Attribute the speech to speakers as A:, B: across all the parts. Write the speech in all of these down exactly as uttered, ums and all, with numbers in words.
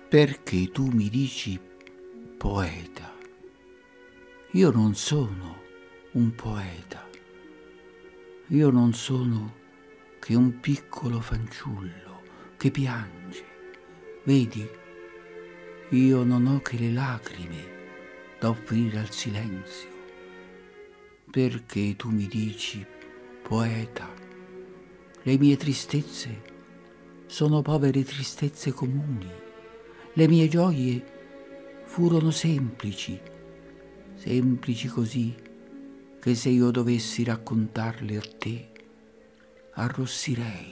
A: perché tu mi dici poeta. Io non sono un poeta, io non sono che un piccolo fanciullo che piange. Vedi, io non ho che le lacrime da offrire al silenzio, perché tu mi dici poeta. Le mie tristezze sono povere tristezze comuni, le mie gioie furono semplici, semplici così che se io dovessi raccontarle a te, arrossirei.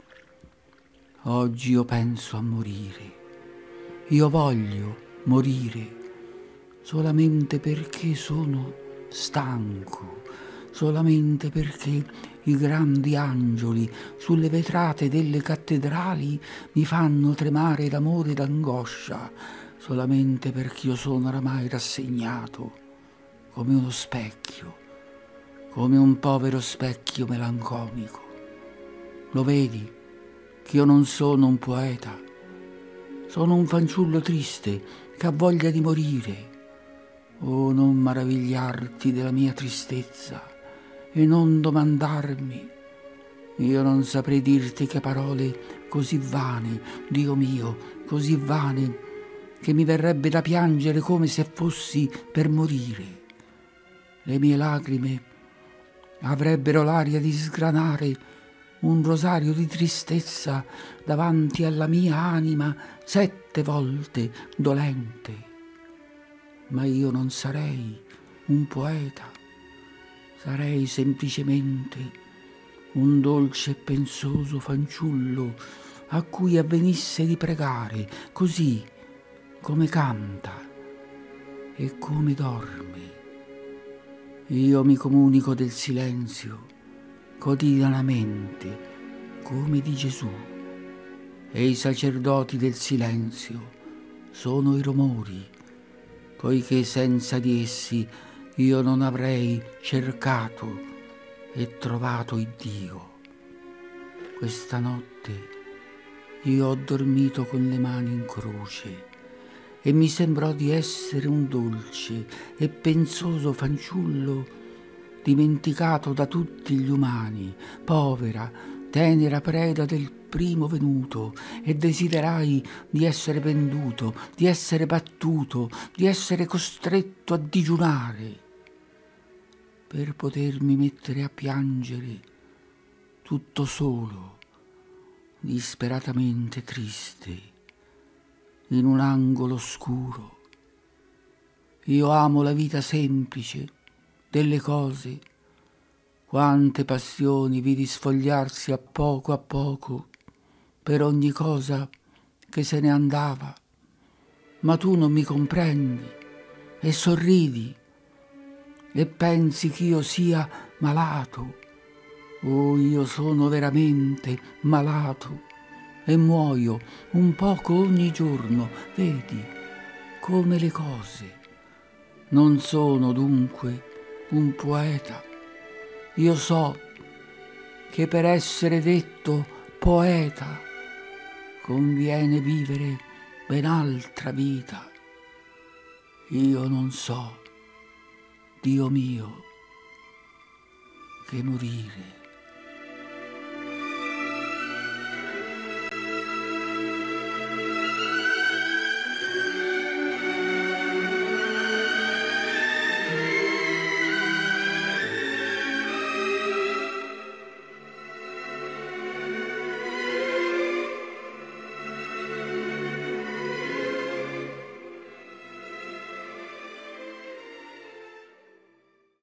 A: Oggi io penso a morire, io voglio morire solamente perché sono stanco, solamente perché i grandi angeli sulle vetrate delle cattedrali mi fanno tremare d'amore e d'angoscia, solamente perché io sono oramai rassegnato come uno specchio, come un povero specchio melanconico. Lo vedi che io non sono un poeta, sono un fanciullo triste che ha voglia di morire. Oh, non maravigliarti della mia tristezza e non domandarmi. Io non saprei dirti che parole così vane, Dio mio, così vane, che mi verrebbe da piangere come se fossi per morire. Le mie lacrime avrebbero l'aria di sgranare un rosario di tristezza davanti alla mia anima sette volte dolente. Ma io non sarei un poeta, sarei semplicemente un dolce e pensoso fanciullo a cui avvenisse di pregare così come canta e come dorme. Io mi comunico del silenzio quotidianamente come di Gesù, e i sacerdoti del silenzio sono i rumori, poiché senza di essi io non avrei cercato e trovato il Dio. Questa notte io ho dormito con le mani in croce e mi sembrò di essere un dolce e pensoso fanciullo dimenticato da tutti gli umani, povera, tenera preda del primo venuto, e desiderai di essere venduto, di essere battuto, di essere costretto a digiunare per potermi mettere a piangere tutto solo, disperatamente triste, in un angolo oscuro. Io amo la vita semplice delle cose, quante passioni vidi sfogliarsi a poco a poco per ogni cosa che se ne andava, ma tu non mi comprendi e sorridi e pensi ch'io sia malato. Oh, io sono veramente malato e muoio un poco ogni giorno, vedi come le cose. Non sono dunque un poeta. Io so che per essere detto poeta conviene vivere ben altra vita. Io non so, Dio mio, che morire.